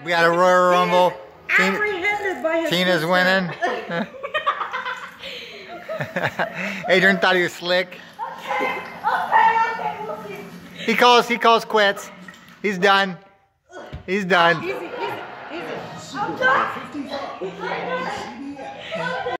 We got a Royal Rumble. Apprehended by his Tina's sister. winning. Adrian thought he was slick. Okay. He calls quits. He's done. He's done. Easy. I'm done.